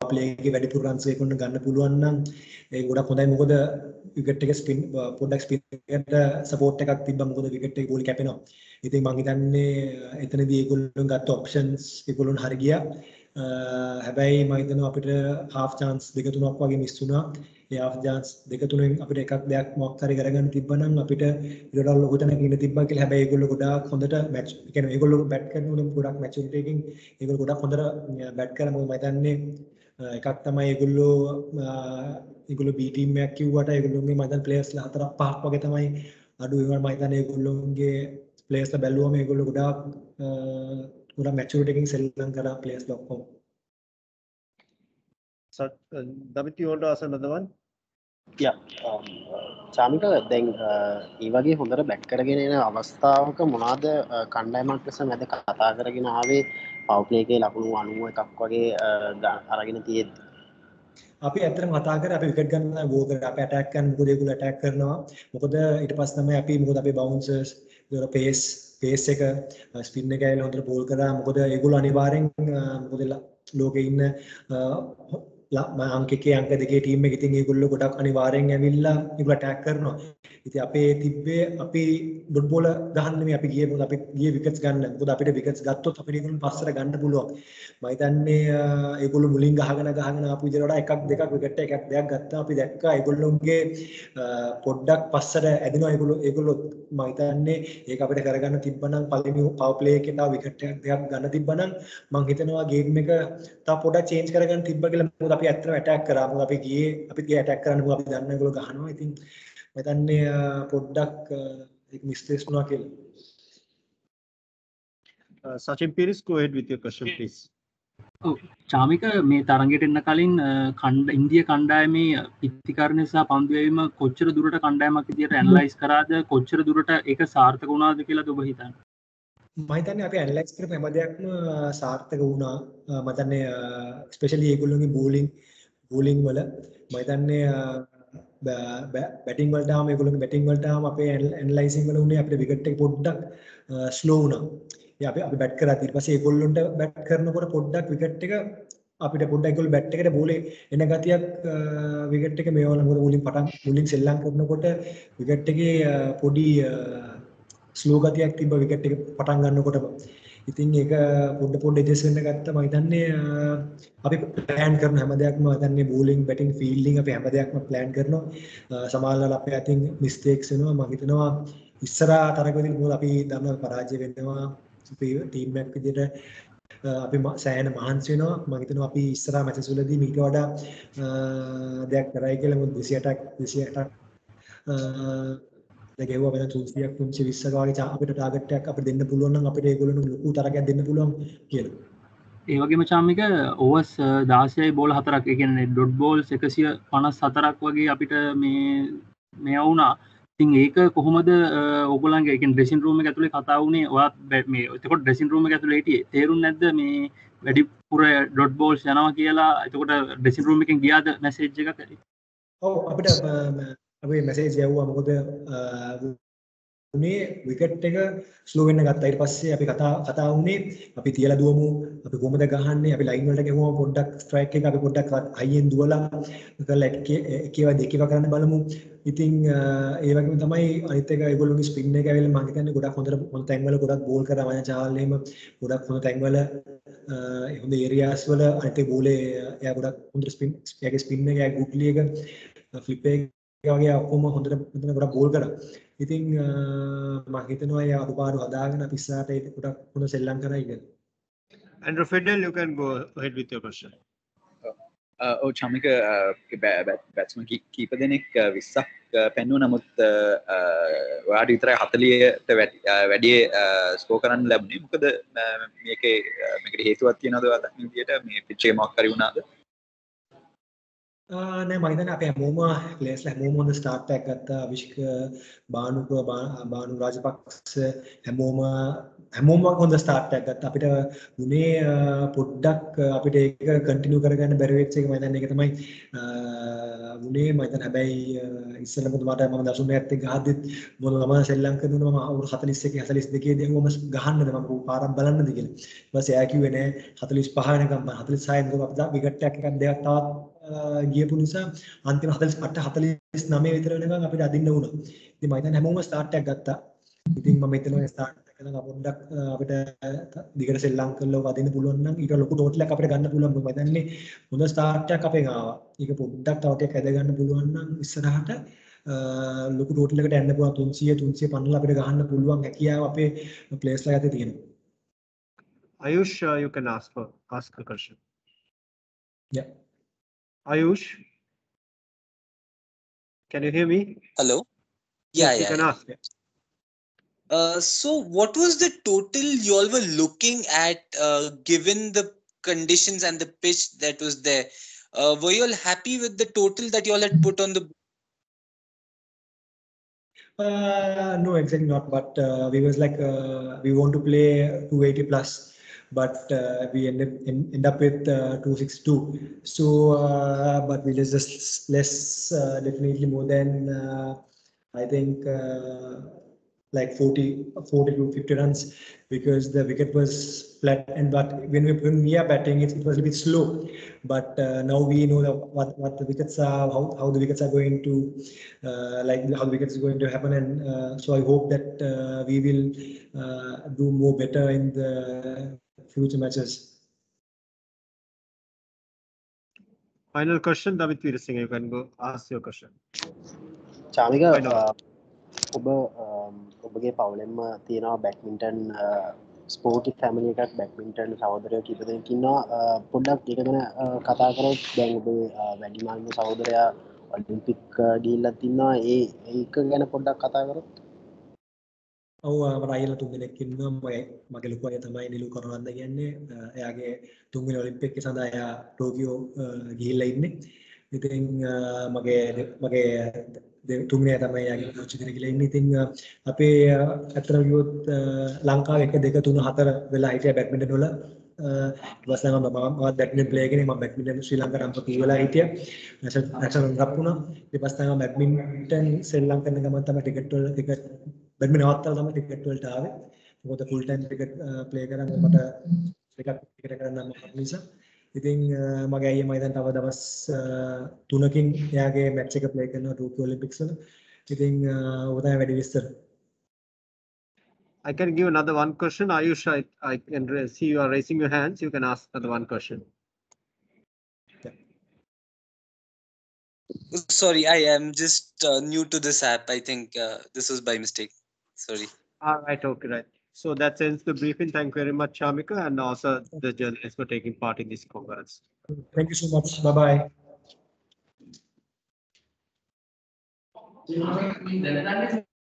play එකේ වැඩිපුර runs ඒගොල්ලන්ට ගන්න පුළුවන් නම් ඒක ගොඩක් හොඳයි. මොකද wicket එක spin පොඩ්ඩක් spin එකට support එකක් තිබ්බම මොකද wicket එකේ බෝලි කැපෙනවා. ඉතින් මම හිතන්නේ එතනදී ඒගොල්ලෝ ගත්ත options ඒගොල්ලොන් හරි ගියා. හැබැයි මම හිතනවා අපිට half chance දෙක තුනක් වගේ මිස් වුණා. ඒ half chance දෙක තුනෙන් අපිට එකක් දෙයක් මොකක් හරි කරගන්න තිබ්බනම් අපිට ඊට ලොකු තැනක ඉන්න තිබ්බා කියලා. හැබැයි ඒගොල්ලෝ ගොඩාක් හොඳට match කියන්නේ ඒගොල්ලෝ bat කරනකොට ගොඩක් maturity එකකින් ඒගොල්ලෝ ගොඩක් හොඳට bat කරා. මොකද මම හිතන්නේ එකක් තමයි ඒගොල්ලෝ B team එකක් කිව්වට ඒගොල්ලෝගේ මම හිතන්නේ players ලා 4-5ක් වගේ තමයි අඩු ඒවා. මම හිතන්නේ ඒගොල්ලෝගේ players ලා බැලුවම ඒගොල්ලෝ ගොඩාක් maturity එකකින් සෙල්ලම් කරා players ලා ඔක්කොම. So, David, you want to ask another one? Yeah. Chamika, දැන් ඒ වගේ හොඳට බැට් කරගෙන එන අවස්ථාවක මොනවාද කණ්ඩායමක් ලෙස මැද කතා කරගෙන ආවේ පවර් ප්ලේ එකේ ලකුණු 91ක් වගේ අරගෙන තියෙද්දි අපි ඇත්තටම කතා කරා අපි විකට් ගන්න ගෝ කරා අපි ඇටැක් කරන මොකද ඒගොල්ලෝ ඇටැක් කරනවා මොකද ඊට පස්සේ තමයි අපි මොකද අපේ බවුන්සර්ස් ඒවල පේස් එක ස්පින් එක ඇවිල්ලා හොඳට බෝල් කරා මොකද ඒගොල්ලෝ අනිවාර්යෙන් මොකද ලෝකේ ඉන්න අංක 1 අංක 2 ටීම් එකේ ඉතින් ඒගොල්ලෝ ගොඩක් අනිවාර්යෙන් ඇවිල්ලා ඒගොල්ලෝ ඇටැක් කරනවා. ඉතින් අපේ තිබ්බේ අපි ඩොට් බෝල ගහන්න නෙමෙයි අපි ගියේ මොකද අපි ගියේ විකට්ස් ගන්න. මොකද අපිට විකට්ස් ගත්තොත් අපිට ඒගොල්ලෝ පස්සට ගන්න පුළුවන්. මම හිතන්නේ ඒගොල්ලෝ මුලින් ගහගෙන ආපු විදිහට වඩා එකක් දෙකක් විකට් එකක් දෙයක් ගත්තා. අපි දැක්කා ඒගොල්ලෝගේ පොඩ්ඩක් පස්සට ඇදෙනවා ඒගොල්ලෝ මම හිතන්නේ ඒක අපිට කරගන්න තිබ්බනම් පළවෙනි පවර් ප්ලේ එකේ තව විකට් එකක් ගන්න තිබ්බනම් මම හිතනවා ගේම් එක තව පොඩ්ඩක් චේන්ජ් කරගන්න තිබ්බා කියලා. මොකද අපි ඇත්තටම ඇටැක් කරා. මොකද අපි ගියේ ඇටැක් කරන්න මොකද අපි දන්න ඒගොල්ලෝ ගහනවා. ඉතින් මම හිතන්නේ පොඩ්ඩක් ඒක මිස්ටේක්ස් වුණා කියලා. Sachin Piris, go ahead with your question, please. Chamika මේ තරඟයට එන්න කලින් ඉන්දිය කණ්ඩායමේ පිතිකරණය සහ පන්දු යැවීම කොච්චර දුරට කණ්ඩායමක් විදියට ඇනලයිස් කරාද කොච්චර දුරට ඒක සාර්ථක වුණාද කියලා ඔබ හිතන්නේ? මම හිතන්නේ අපි ඇනලයිස් කරපු හැම දෙයක්ම සාර්ථක වුණා. මම හිතන්නේ ස්පෙෂලි ඒගොල්ලෝගේ බෝලිං වල මම හිතන්නේ බැටිං වලට ආවම ඒගොල්ලෝගේ බැටිං වලට ආවම අපේ ඇනලයිසිං වල උනේ අපේ විකට් එක පොඩ්ඩක් ස්ලෝ වුණා. අපි බැට් කරා ඊට පස්සේ ඒගොල්ලොන්ට බැට් කරනකොට පොඩ්ඩක් විකට් එක අපිට පොඩ්ඩක් ඒගොල්ලෝ බැට් එකට බෝලේ එන ගතියක් විකට් එක මේවල මොකද මුලින් සෙල්ලම් කරනකොට විකට් එකේ පොඩි ස්ලෝ ගතියක් තිබ්බ විකට් එක පටන් ගන්නකොටම. ඉතින් ඒක පොඩ ඇඩ්ජස්ට් වෙන්න ගත්තා. මම හිතන්නේ අපි ප්ලෑන් කරන හැම දෙයක්ම මම හිතන්නේ බෝලිං බැටිං ෆීල්ඩින් අපි හැම දෙයක්ම ප්ලෑන් කරනවා. සමහරවල් අපේ අතින් මිස්ටේක්ස් වෙනවා. මම හිතනවා ඉස්සරහා තරගවලදී මොකද අපි දන්නවා පරාජය වෙනවා. අපි ටීම් එකක් විදිහට අපි සෑහෙන මහන්සි වෙනවා. මම හිතනවා අපි ඉස්සරහා මැචස් වලදී මීට වඩා දෙයක් කරයි කියලා. මොකද 28ක් දෙකේව වෙන 300ක් 320ක වගේ අපිට ටාගට් එකක් අපිට දෙන්න පුළුවන් නම් අපිට ඒගොල්ලන්ට ලොකු තරගයක් දෙන්න පුළුවන් කියලා. ඒ වගේම චාමික ඕවර්ස් 16යි බෝල 4ක් ඒ කියන්නේ ඩොට් බෝල්ස් 154ක් වගේ අපිට මේ වුණා. ඉතින් ඒක කොහොමද ඕගොල්ලන්ගේ ඒ කියන්නේ ඩ්‍රෙසින් රූම් එක ඇතුලේ කතා වුණේ? ඔයාත් මේ එතකොට ඩ්‍රෙසින් රූම් එක ඇතුලේ හිටියේ තේරුන්නේ නැද්ද මේ වැඩිපුර ඩොට් බෝල්ස් යනවා කියලා? එතකොට ඩ්‍රෙසින් රූම් එකෙන් ගියාද මැසේජ් එකක් ඇති? ඔව් අපිට අපි මැසේජ් යවුවා. මොකද උනේ විකට් එක ස්ලෝ වෙන්න ගත්තා. ඊට පස්සේ අපි කතා වුණේ අපි තියලා දුවමු. අපි කොහොමද ගහන්නේ? අපි ලයින් වලට ගෙවුවම පොඩ්ඩක් ස්ට්‍රයික් එක අපි පොඩ්ඩක් හයියෙන් දුවලා කරලා එකේව දෙකේව කරන්න බලමු. ඉතින් ඒ වගේම තමයි අනිත් එක ඒගොල්ලෝගේ ස්පින් එක ඇවිල්ලා මම හිතන්නේ ගොඩක් හොඳ තැන්වල ගොඩක් බෝල් කරා. මම චාල් එහෙම ගොඩක් හොඳ තැන්වල හොඳ ඒරියාස් වල අනිත් ඒ බෝලේ එයා ගොඩක් හොඳ එයාගේ ස්පින් එක එයා ගුඩ්ලි එක ෆ්ලිප් එක වගේ ඔක්කොම හොඳට ගොඩක් බෝල් කරා. ඉතින් මම හිතනවා එයා අඩුපාඩු හදාගෙන අපි ඉස්සරහට ඒක ගොඩක් හොඳ සෙල්ලම් කරා කියලා. Andrew Fidel, you can go ahead with your question. Chamika batsman කීප දෙනෙක් 20ක් පෙන්නුව නමුත් ඔයාට විතරයි 40ට වැඩිය ස්කෝර් කරන්න ලැබුණේ. මොකද මේකට හේතුවක් තියෙනවද ඔයා දන්න විදියට මේ පිච් එකේ මොකක් හරි වුණාද? නෑ මම හිතන්නේ අපේ හැමෝම ප්ලේයර්ස්ලා හැමෝම හොඳ ස්ටාර්ට් එකක් ගත්තා. අවිෂ්ක බානු රාජපක්ෂ හැමෝම හැමෝම හොඳ ස්ටාර්ට් එකක් ගත්තා. අපිට උනේ පොඩ්ඩක් අපිට ඒක කන්ටිනියු කරගන්න බැරි වෙච්ච එක මම හිතන්නේ ඒක තමයි උනේ මම හිතන්නේ. හැබැයි ඉස්සෙල්ලා මට මම දසුණයත් එක්ක ගහද්දිත් මම ශ්‍රී ලංකාවේ දුන්නා මම අවුරුදු 41 42 දී මම ගහන්නද මම පාරක් බලන්නද කියලා. ඊට පස්සේ එයා කිව්වේ නෑ 45 වෙනකම් මම 46 වෙනකම් අපි විකට් එකක් දෙකක් තවත් ගියපු නිසා අන්තිම 48 49 විතර වෙනකම් අපිට අදින්න වුණා. ඉතින් මම හිතන්නේ හැමෝම ස්ටාර්ට් එකක් ගත්තා. ඉතින් මම හිතනවා ස්ටාර්ට් එකක පොඩ්ඩක් අපිට දිගට ශ්‍රී ලංකාවල වදින්න පුළුවන් නම් ඊට ලොකු ටෝටල් එකක් අපිට ගන්න පුළුවන්. මම හිතන්නේ හොඳ ස්ටාර්ට් එකක් අපෙන් ආවා. ඒක පොඩ්ඩක් තව ටිකක් ඇද ගන්න පුළුවන් නම් ඉස්සරහට ලොකු ටෝටල් එකකට යන්න පුළුවන් 300 350 අපිට ගහන්න පුළුවන් හැකියාව අපේ ප්ලේස්ලා යතේ තියෙනවා. Ayush, you can ask a question. Yeah. Ayush, can you hear me? Hello. Yes, you can ask. So what was the total you all were looking at given the conditions and the pitch that was there? Were you all happy with the total that you all had put on the No, exactly not. But we was like we want to play 280 plus, but we end up with 262. So, but we just less definitely more than I think like 40 to 50 runs because the wicket was flat. And but when we are batting, it was a bit slow. But now we know what the wickets are, how the wickets are going to like how the wickets is going to happen. And so I hope that we will do more better in the future matches. Final question, David Veerasinghe, you can go ask your question. Chamika ඔබගේ පවුලෙන්ම තියෙනවා badminton ස්පෝර්ටික් family එකක් badminton සහෝදරයෝ කීප දෙනෙක් ඉන්නවා පොඩ්ඩක් ඒක ගැන කතා කරොත් දැන් ඔබේ වැඩිමල්ම සහෝදරයා ඔලිම්පික් ගිහිල්ලත් ඉන්නවා ඒක ගැන පොඩ්ඩක් කතා කරොත් ඔව් මට අයියලා තුන් දෙනෙක් ඉන්නවා මගේ ලොකු අයියා තමයි නිලු කරවන්ද කියන්නේ එයාගේ තුන්වෙනි ඔලිම්පික් එක සඳහා එයා ටෝකියෝ ගිහිල්ලා ඉන්නේ ඉතින් මගේ තුන්වෙනි තමයි එයාගේ කොච් කෙනෙක් කියලා ඉන්නේ ඉතින් අපේ අතර ගියොත් ලංකාවේ 1 2 3 4 වෙලා හිටියා බැඩ්මින්ටන් වල ඊට පස්සේ මම බැඩ්මින්ටන් ප්ලේයර් කෙනෙක් මම බැඩ්මින්ටන් ශ්‍රී ලංකාවට අම්ප කී වෙලා හිටියා නැෂනල් රන් වුණා ඊට පස්සේ මම බැඩ්මින්ටන් ශ්‍රී ලංකන් ගමන් තමයි ටිකට් බැඩ්මින්ටන් නවත්තලා තමයි ටිකට් වලට ආවේ මොකද ෆුල් ටයිම් ටිකට් ප්ලේ කරා මට ටිකට් කරන්න මම නිසා ඉතින් මගේ අයියා මම දැන් තව දවස් 3කින් එයාගේ මැච් එක ප්ලේ කරනවා ටෝකියෝ ඔලිම්පික්ස් වල ඉතින් ඔබ තමයි වැඩි විස්තර I can give another one question. Ayush, I can see you are raising your hands. You can ask another one question. Yeah. Sorry, I am just new to this app. I think this was by mistake. Sorry. All right, okay, right. So that ends the briefing. Thank you very much, Chamika, and also the journalists for taking part in this conference. Thank you so much. Bye-bye.